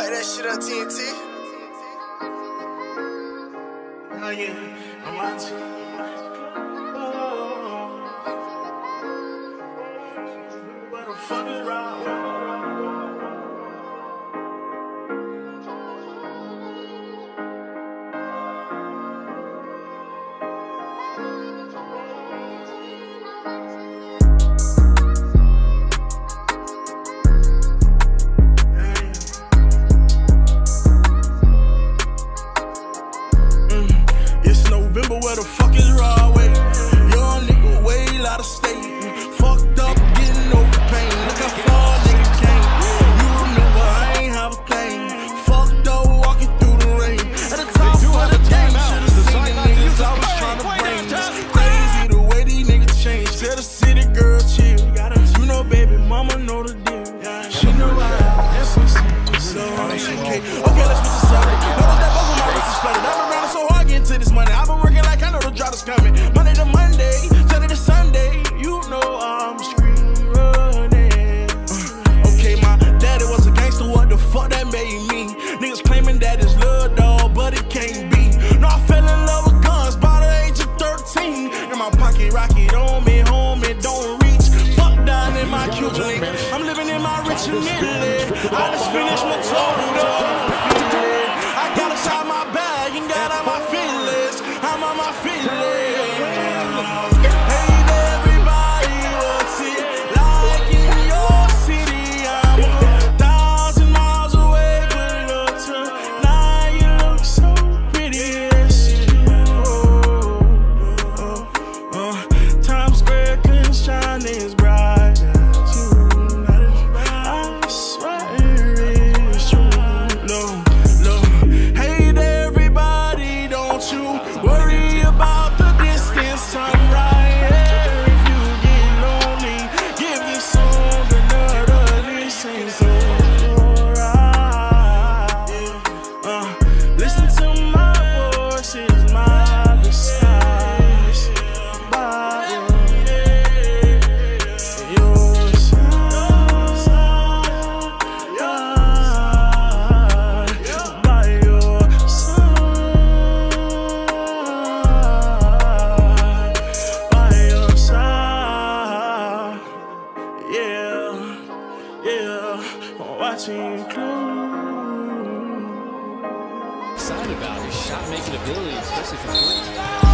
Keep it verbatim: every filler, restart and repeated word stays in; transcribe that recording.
Light that shit up, T N T. Oh yeah, I'm out you. Where the fuck is Rob? Where the fuck is Broadway? Young nigga way out of state. Fucked up, getting over pain. Look how far nigga came. You remember I ain't have a thing. Fucked up, walking through the rain. At the top of the game, should've seen the niggas I was trying to bring. Crazy the way these niggas change. Tell the city girl chill. You know baby mama know the deal. She know I so okay, okay, let's switch the subject. Notice that both of my wrists is flooded. I've been running so hard getting to this money. I've been working like I know the drop is coming. Monday to Monday, Sunday to Sunday. You know I'm street running. Uh, okay, my daddy was a gangster. What the fuck that made me? Niggas claiming that it's love, dog, but it can't be. No, I fell in love with guns by the age of thirteen. In my pocket, rocket on me, home, it don't reach. Fuck down in my Cuban link. I'm living in my rich and Italy. I just finished my total dog. I got inside my bag and got out my feelings. I'm on my feelings. Hey everybody, what's it like in your city? I'm a thousand miles away, but look tonight you look so pretty. Oh, oh, oh. Times Square can shine as bright as you. I swear it's true. No. Worry about the distance, I'm right here. If you get lonely, give me some another listen so alright. Uh, listen to my voices, my disguise. By your side, by your side. Watching close. Excited about his shot making ability, especially from three.